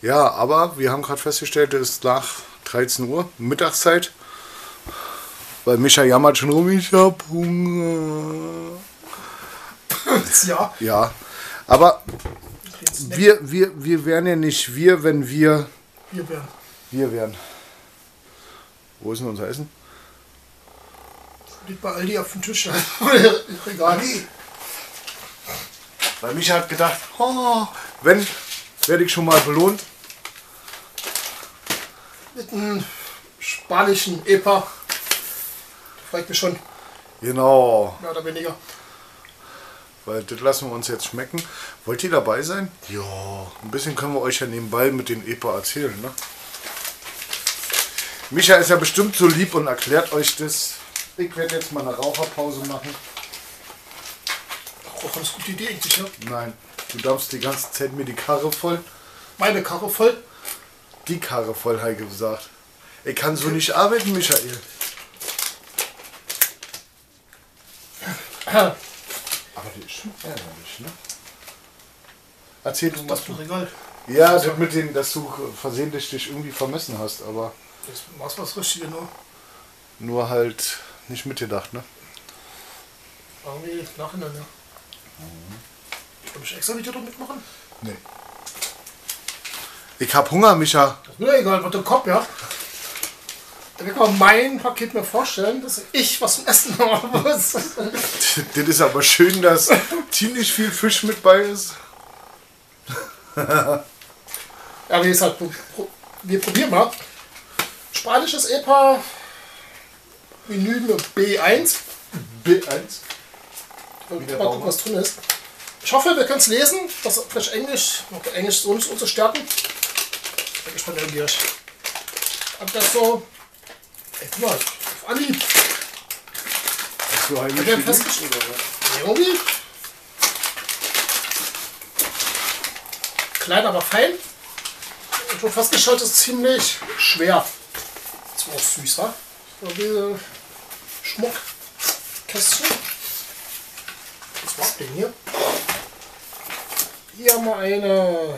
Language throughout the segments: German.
Ja, aber wir haben gerade festgestellt, es ist nach 13 Uhr, Mittagszeit. Weil Micha jammert schon rum, ich hab Hunger. Ja. Ja, aber wir wären ja nicht wir, wenn wir wären. Wo ist denn unser Essen? Liegt bei Aldi auf dem Tisch. Oder im Regal. Weil Micha hat gedacht, oh, wenn, werde ich schon mal belohnt. Mit einem spanischen Epa. Da freue ich mich schon. Genau, Mehr oder weniger. weil das lassen wir uns jetzt schmecken. Wollt ihr dabei sein? Ja, ein bisschen können wir euch ja nebenbei mit den EPA erzählen, ne? Micha ist ja bestimmt so lieb und erklärt euch das. Ich werde jetzt mal eine Raucherpause machen. Rauchen ist eine gute Idee eigentlich, ja. Nein, du dampfst die ganze Zeit mir die Karre voll. Meine Karre voll. Die Karre voll, Heike gesagt. Ich kann so nicht arbeiten, Michael. Aber die ist schon ärgerlich, ne? Erzähl du mal. Das ist ein Regal. Ja, das mit dem, dass du versehentlich dich irgendwie vermessen hast, aber Das war das Richtige nur. nur halt nicht mitgedacht, ne? Irgendwie nachhinein, ja. Soll ich extra Video damit machen? Nee. Ich hab Hunger, Micha. Das ist mir egal, was der Kopf, ja. Da kann man mein Paket mir vorstellen, dass ich was zum Essen haben muss. Das ist aber schön, dass ziemlich viel Fisch mit bei ist. Ja, wie gesagt, wir probieren mal. Spanisches EPA, Menü B1. B1. Mal gucken, was drin ist. Ich hoffe, wir können es lesen. Das ist vielleicht Englisch. Englisch ist unsere Stärken. Ich bin gespannt, neugierig. Ob das so. Ey, guck mal, auf Anhieb. Hast du heimlich Hat der geliebt, festgestellt? oder was? Nee, irgendwie. Klein, aber fein. Ich habe festgestellt, das ist ziemlich schwer. Das war auch süß, wa? So diese Schmuckkästchen. Was war denn hier? Hier haben wir eine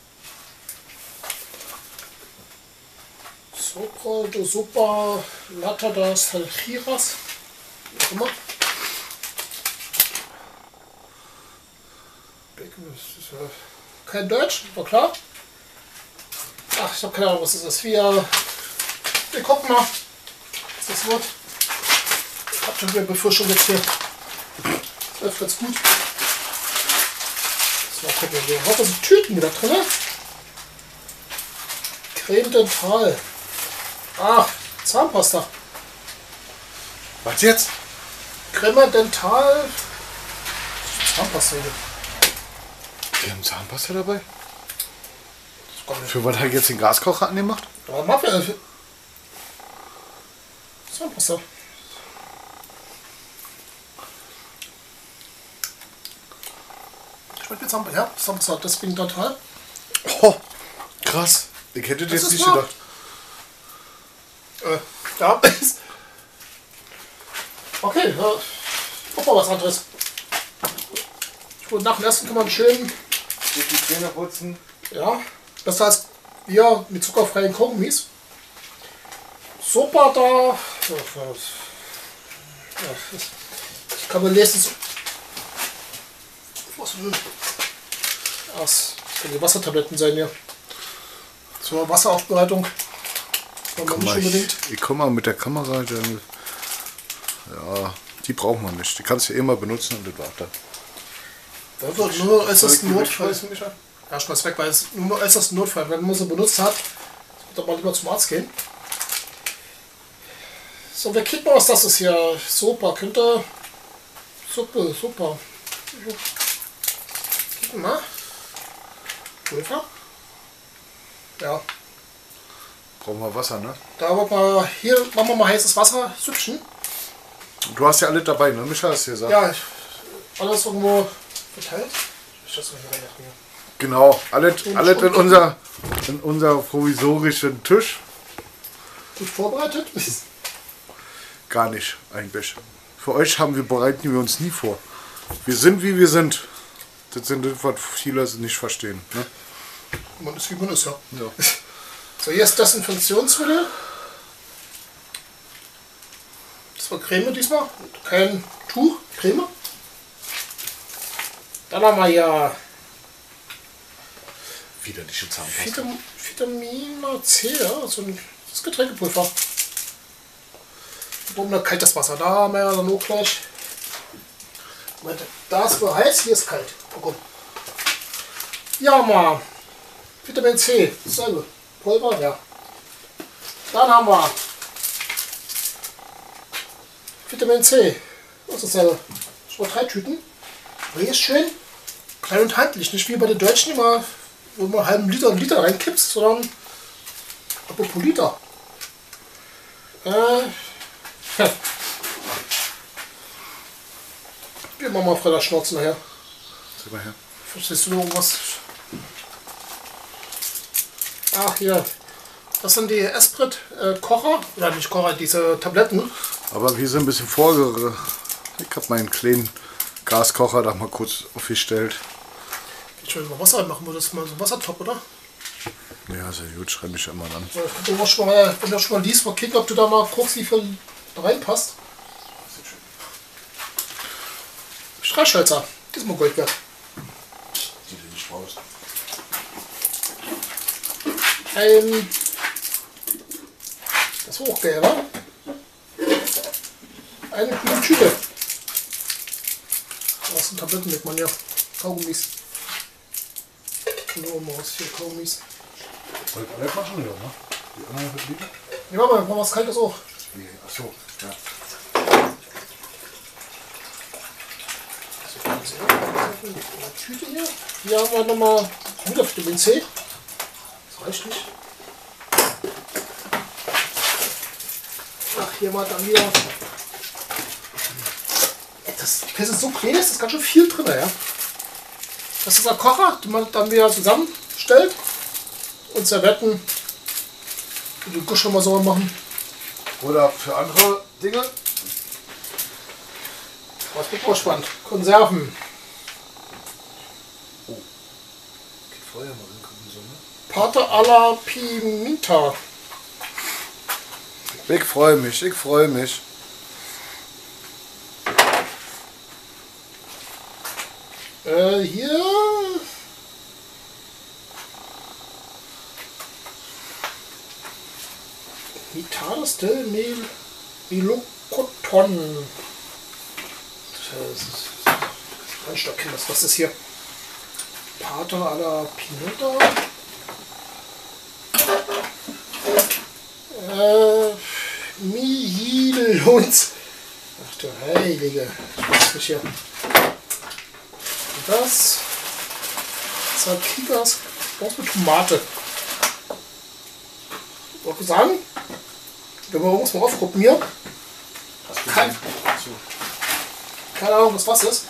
Sopra de Sopa Lata das Algiras. Wie auch immer. Das ist ja kein Deutsch, war klar. Ach, ich habe keine Ahnung, was das ist. Wir gucken mal, was das wird. Ich habe schon wieder Befürchtung jetzt hier. Das läuft ganz gut. So, gucken wir. Ich hoffe, da sind Tüten wieder drin. Creme Dental. Ah, Zahnpasta. Was jetzt? Creme Dental. Zahnpasta hier. Die haben Zahnpasta dabei? Das kommt nicht. Für was hat jetzt den Gaskocher angemacht? Aber Mafia. Zahnpasta. Schmeckt mir Zahnpasta. Ja, Zahnpasta. Deswegen Dental. Oh, krass. Ich hätte das ist nicht wahr. gedacht. Ja. Okay, ja. Guck mal was anderes. Und nach dem Essen kann man schön, Durch die Zähne putzen. ja, das heißt, wir mit zuckerfreien Kaugummis. Super da. Ja, das kann man lesen. Was denn? Das können die Wassertabletten sein hier. Zur Wasseraufbereitung. Das braucht man nicht unbedingt. Ich komme mal mit der Kamera. Ja, die braucht man nicht. Die kannst du immer benutzen und das war's dann. Das wird nur äußerst Soll ich die Notfall. wegschmeißen, Micha? Ja, schmeiß weg, weil es nur äußerst Notfall. Wenn man sie benutzt hat, sollte man lieber zum Arzt gehen. So, wir kicken mal, was das ist hier. Super, könnte. Suppe, super. Kicken mal. Pulver. Ja, Brauchen wir Wasser, ne? da wird mal. Hier machen wir mal heißes Wasser. Süppchen. Du hast ja alles dabei, ne? Micha hast du gesagt. Ja, alles irgendwo verteilt. Ich das mal hier rein. Genau, alles in unser provisorischen Tisch. Gut vorbereitet. Gar nicht, eigentlich. Für euch bereiten wir uns nie vor. Wir sind, wie wir sind. Das sind das, was viele nicht verstehen. Ne? Man ist wie man ist, ja. Ja. So, hier ist Desinfektionsmittel. Das war Creme diesmal. Kein Tuch, Creme. Dann haben wir ja Widerliche Zahnpasta. Vitamin C, ja, so ein das Getränkepulver. Warum da kaltes Wasser? Da haben wir ja dann auch gleich. Moment, da ist wohl heiß, hier ist kalt. Oh Gott. Ja, mal. Vitamin C, dasselbe. Pulver, ja. Dann haben wir Vitamin C. Das ist dasselbe. Schon 3 Tüten. Aber hier ist schön klein und handlich. Nicht wie bei den Deutschen immer, wo man einen halben Liter reinkippst, sondern apropos Liter. Wir machen mal Freitag Schnauzen nachher. Sag mal her. Verstehst du irgendwas? Ach hier, das sind die Esprit Kocher, oder nicht Kocher, diese Tabletten. Aber wir sind ein bisschen vorgerückt. Ich habe meinen kleinen Gaskocher da mal kurz aufgestellt. Entschuldigung, Wasser machen wir das mal so Wassertopf, oder? Ja, sehr gut, schreib mich immer an. So, ich könnte schon mal, wenn du schon mal liest, mal kicken, ob du da mal guckst, wie viel da reinpasst. Streichhölzer, diesmal Gold wert. Sieht nicht raus. Das war auch geil, oder? Eine coole Tüte. Das sind Tabletten mit man ja. Kaugummis. Genau, mal aus hier Kaugummis. Wollt ihr alle machen, oder? Ne? Die anderen verblieben? Ja, aber dann brauchen wir was Kaltes auch. Nee, achso, ja. Tüte hier. Hier haben wir nochmal wieder Vitamin C. Das reicht nicht. Ach, hier mal dann wieder. Das ist so klein, ist ganz schön viel drin, ja. Das ist ein Kocher, den man dann wieder zusammenstellt. Und Servetten, die du schon mal so machen. Oder für andere Dinge. Was wird auch spannend? Konserven. Oh. Geht vorher mal reingucken, so, ne? Pate alla Pimenta. Ich freue mich, ich freue mich. Hier. Mitadas del Melocoton. Das ist ein Stockchen, was ist das hier? Pate alla Pimenta. Mihilons. Ach du Heilige. Was ist hier? Das. Zakigas. Was mit Tomate. Ich würde sagen, wir muss mal aufgucken hier. Keine Ahnung, was ist.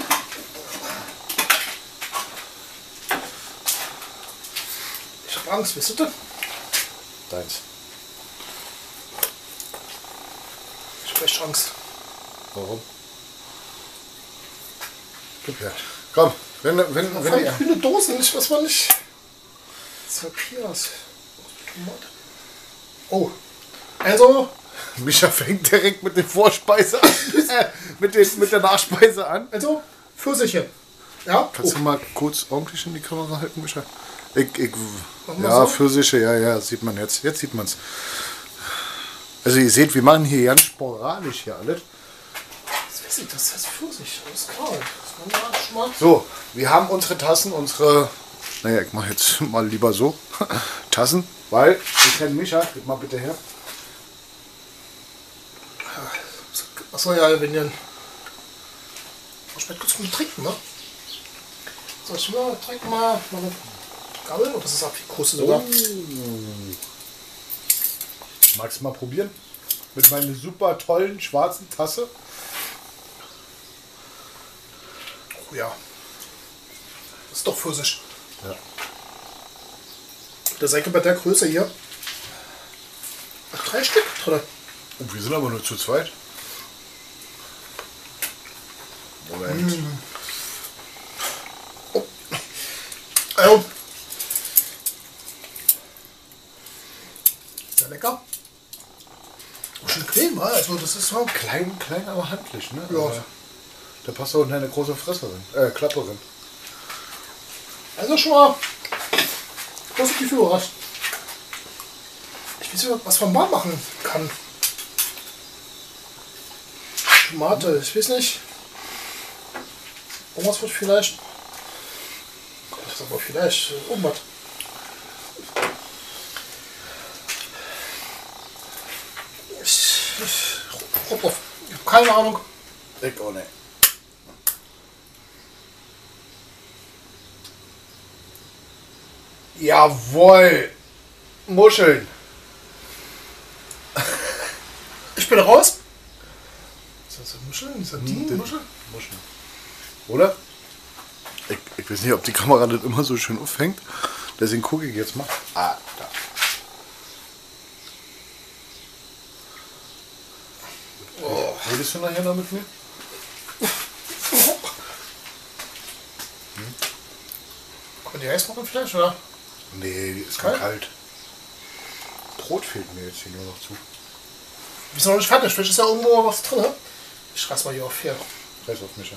Ich habe Angst, wisst ihr? Deins. Ich habe echt Angst. Warum? Gib her. Komm, wenn Voll grüne Dosen, ich weiß mal nicht. Zakias. Tomate. Oh, also. Micha fängt direkt mit der Vorspeise an. mit der Nachspeise an. Also, Pfirsiche. Ja? Kannst du mal kurz ordentlich in die Kamera halten, Micha? Machen wir Ja, so? Pfirsiche, ja, sieht man jetzt. Jetzt sieht man es. Also ihr seht, wir machen hier ganz sporadisch hier alles. Das weiß ich, das heißt Pfirsich. Alles klar. Das kann man schon mal. So, wir haben unsere Tassen, naja, ich mache jetzt mal lieber so. Tassen, weil ich kenne Micha, gib mal bitte her. Achso, ja, wenn ihr. Ich werde kurz mit trinken, ne? So, ich trinke mal eine Gabel. Oh, das ist Apfelkruste sogar. Magst du mal probieren? Mit meiner super tollen schwarzen Tasse. Oh ja. Das ist doch Pfirsich. Ja. Der Senke bei der Größe hier. 3 Stück drin. Und wir sind aber nur zu zweit. Moment. Oh. Also, also das ist so. Klein, aber handlich, ne? Ja. Also, da passt auch in eine große Fresserin, Klapperin. Also schon mal positiv überrascht. Ich weiß nicht, was man mal machen kann. Tomate, ich weiß nicht. Irgendwas wird vielleicht. Das ist aber vielleicht irgendwas. Ich habe keine Ahnung. Ich auch nicht. Jawohl! Muscheln! Ich bin raus. Ist das Muscheln? Ist das die Muscheln? Muscheln. Oder? Ich weiß nicht, ob die Kamera das immer so schön auffängt. Deswegen gucke ich jetzt mal. Ah, da. Oh. Redest du nachher noch mit mir? Kann man die Eis machen vielleicht, oder? Nee, die ist kalt. Brot fehlt mir jetzt hier nur noch zu. Wir sind noch nicht fertig, vielleicht ist ja irgendwo was drin. Ne? Ich reiß mal hier auf hier. Reiß auf Micha.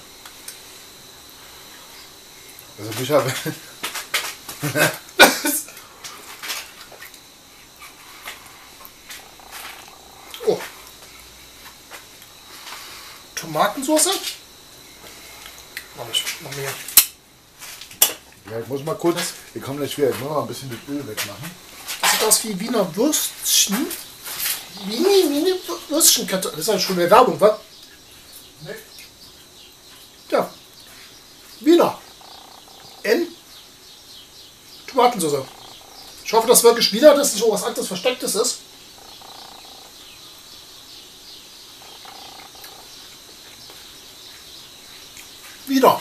Also Micha, oh. Tomatensauce? Mach mir. Ja, ich muss mal kurz, wir kommen gleich wieder, ich muss mal ein bisschen das Öl wegmachen. Das sieht aus wie Wiener Würstchen. Mini Würstchenkette. Das ist ja schon eine Werbung, was? Nee. Ja. Wiener. Tomatensauce. Ich hoffe, das wirklich wieder, dass es so was anderes Verstecktes ist. Wieder.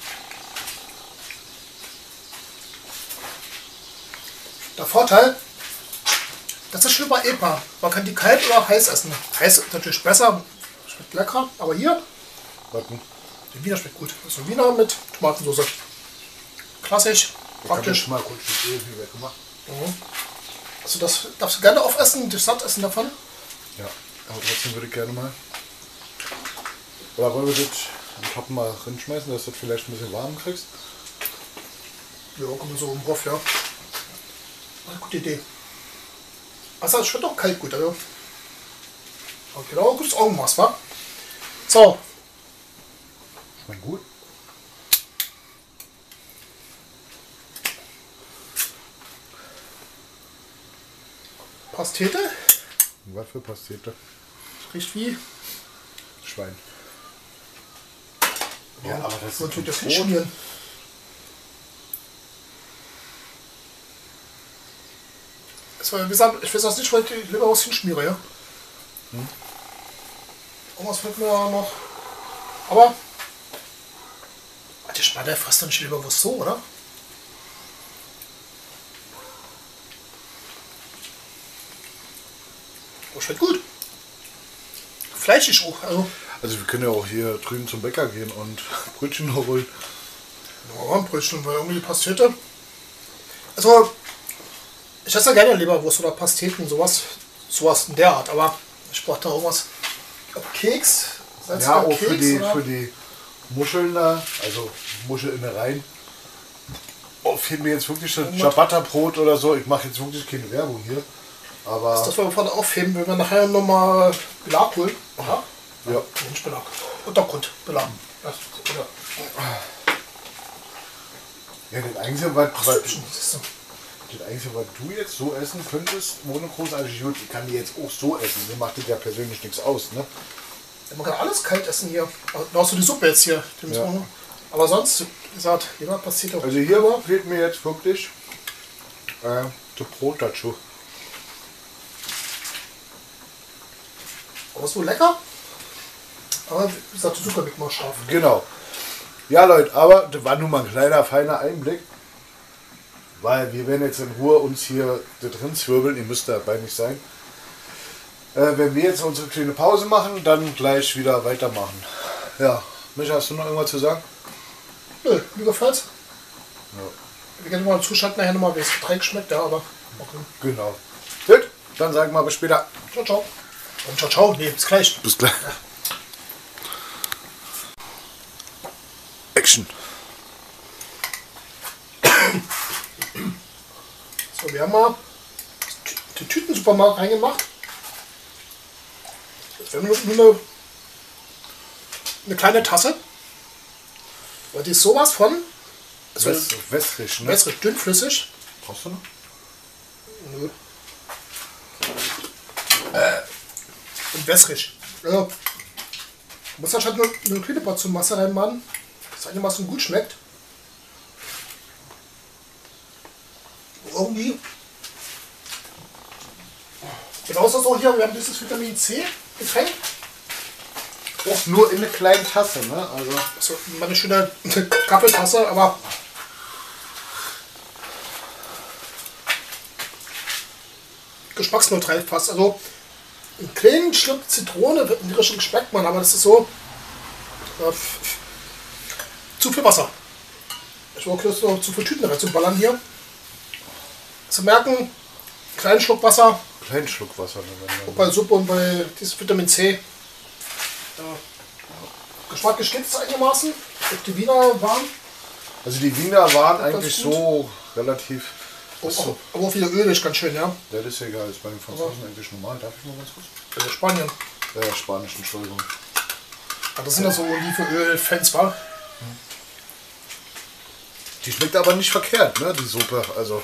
Der Vorteil, das ist schön bei EPA. Man kann die kalt oder heiß essen. Heiß ist natürlich besser, schmeckt lecker, aber hier, Warten. der Wiener schmeckt gut. Das ist Wiener mit Tomatensauce. Klassisch, praktisch. Ich habe mal kurz das Öl hier weggemacht. Also das darfst du gerne aufessen, dich satt essen davon. Ja, aber trotzdem würde ich gerne mal. Oder wollen wir das am Top mal reinschmeißen, dass du das vielleicht ein bisschen warm kriegst? Ja, kommen wir so im Hof, ja. Eine gute Idee. Also es schmeckt auch kalt gut, also. Genau, gutes Augenmaß, wa? So. Schmeckt gut. Pastete. Was für Pastete? Riecht wie. Schwein. Ja, aber das Man tut das ist hinschmieren. Das war, wie gesagt, ich weiß das nicht, weil ich lieber was hinschmiere, ja. Irgendwas fällt mir noch. Aber. Der Spanner frisst doch nicht lieber was so, oder? Oh, schmeckt gut. Fleischig auch, Also wir können ja auch hier drüben zum Bäcker gehen und Brötchen holen. Ja, ein Brötchen, weil irgendwie Pastete. Also, ich esse ja gerne Leberwurst oder Pasteten, sowas in der Art, aber ich brauche da irgendwas. Ob Keks, Ja, auch Keks, für die Muscheln da, also Muschelinnereien. Oh, fehlt mir jetzt wirklich ein Ciabatta-Brot oder so. Ich mache jetzt wirklich keine Werbung hier. Aber das wollen wir vorne aufheben, wenn wir nachher nochmal Belag holen. Ja? ja. Nicht Belag. Untergrundbelag. Ja. Ja, das Einzige, was So. das Einzige, was du jetzt so essen könntest, ohne großartig gut, ich kann die jetzt auch so essen. Mir macht das ja persönlich nichts aus, ne? Man kann alles kalt essen hier. Außer die Suppe jetzt hier. Ja. Aber sonst, wie gesagt, jemand passiert auch. Also hier fehlt mir jetzt wirklich das Brot dazu. Aber so lecker. Aber wie gesagt, die Suppe wird mal scharf. Genau. Ja Leute, aber das war nun mal ein kleiner, feiner Einblick. Weil wir werden jetzt in Ruhe uns hier da drin zwirbeln. Ihr müsst dabei nicht sein. Wenn wir jetzt unsere kleine Pause machen, dann gleich wieder weitermachen. Ja, Micha, hast du noch irgendwas zu sagen? Nö, mir gefällt's. Ja. Wir können mal zuschalten nachher nochmal, wie es Getränk schmeckt, ja, aber okay. Genau. Gut, dann sagen wir bis später. Ciao, ciao. Und ciao, ciao. Nee, bis gleich. Bis gleich. Action. So, wir haben mal die Tütensupermarkt reingemacht. Wir haben nur eine kleine Tasse. Und die ist sowas von. Also Wässrig, ne? wässrig, dünnflüssig. Brauchst du noch? Nö. Und wässrig. Ja. Du musst anscheinend nur eine kleine Portion Masse reinmachen, dass einigermaßen gut schmeckt. Irgendwie. Genauso so hier, wir haben dieses Vitamin C Getränk. Auch nur in eine kleine Tasse, ne? Also So, meine schöne Kaffeetasse, aber geschmacksneutral fast. Also einen kleinen Schluck Zitrone wird in die Richtung geschmeckt, man, aber das ist so zu viel Wasser. Ich wollte jetzt noch zu viel Tüten rein zu ballern hier. Zu merken, kleinen Schluck Wasser. kleinen Schluck Wasser. Und bei Suppe und bei diesem Vitamin C. Geschmack gestützt einigermaßen. Ob die Wiener waren. Also die Wiener waren eigentlich gut. so relativ. Aber auch wieder ölig, ganz schön, ja. Ja, das ist ja egal, ist bei den Franzosen eigentlich normal. Darf ich mal ganz kurz? Also Spanien. Ja, Spanisch, Entschuldigung. Aber das sind ja so Olivenöl-Fans, war. Die schmeckt aber nicht verkehrt, ne, die Suppe. Also.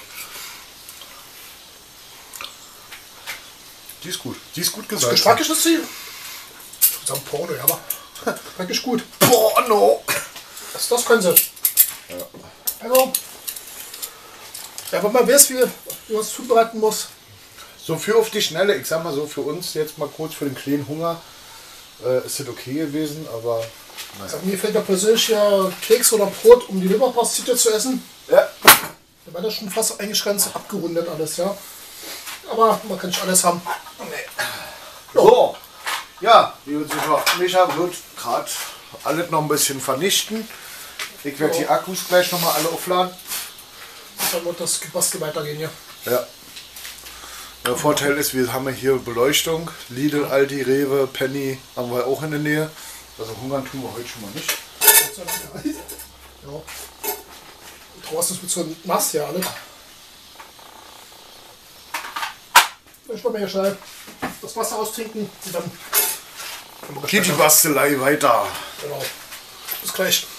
Die ist gut. Die ist gut gesagt. Geschmacklich ist sie. Ich würde sagen Porno, ja, aber wirklich gut. Porno! Das können sie. Ja. Also, ja, wenn man weiß, wie man es zubereiten muss. So für auf die Schnelle, ich sag mal so, für uns jetzt mal kurz für den kleinen Hunger ist das okay gewesen, aber Also, mir fällt ja persönlich ja Keks oder Brot, um die Leberpastete zu essen. ja. Da war das schon fast eigentlich ganz abgerundet alles, ja. Aber man kann nicht alles haben. So, ja, liebe Zuschauer, Micha wird gerade alles noch ein bisschen vernichten. Ich werde die Akkus gleich noch mal alle aufladen. Dann wird das Gebastel weitergehen, ja. Ja. Der Vorteil ist, wir haben ja hier Beleuchtung. Lidl, Aldi, Rewe, Penny haben wir auch in der Nähe. Also hungern tun wir heute schon mal nicht. Ja. Draußen ist mit so nass ja alle. Ich wollte mir ja schnell das Wasser austrinken und dann Geht die Bastelei weiter. genau. Bis gleich.